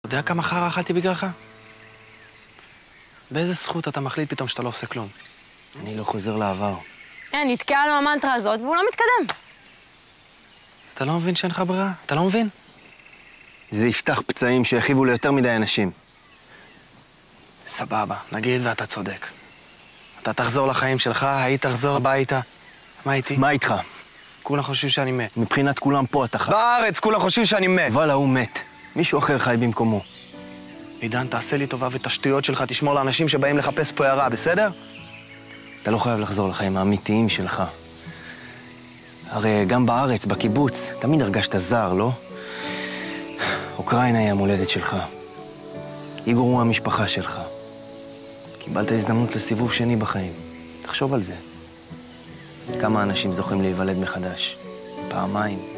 אתה יודע כמה חרא אכלתי בגללך? באיזה זכות אתה מחליט פתאום שאתה לא עושה כלום? אני לא חוזר לעבר. כן, נתקע לו המנטרה הזאת, והוא לא מתקדם. אתה לא מבין שאין לך ברירה? אתה לא מבין? זה יפתח פצעים שיחיבו ליותר מדי אנשים. סבבה, נגיד ואתה צודק. אתה תחזור לחיים שלך, היא תחזור הביתה. מה איתי? מה איתך? כולם חושבים שאני מת. מבחינת כולם פה אתה חי. בארץ כולם חושבים שאני מת. וואלה, הוא מת. מישהו אחר חי במקומו. עידן, תעשה לי טובה ואת השטויות שלך תשמור לאנשים שבאים לחפש פה הערה, בסדר? אתה לא חייב לחזור לחיים האמיתיים שלך. הרי גם בארץ, בקיבוץ, תמיד הרגשת זר, לא? אוקראינה היא המולדת שלך. איגור הוא המשפחה שלך. קיבלת הזדמנות לסיבוב שני בחיים. תחשוב על זה. כמה אנשים זוכים להיוולד מחדש? פעמיים.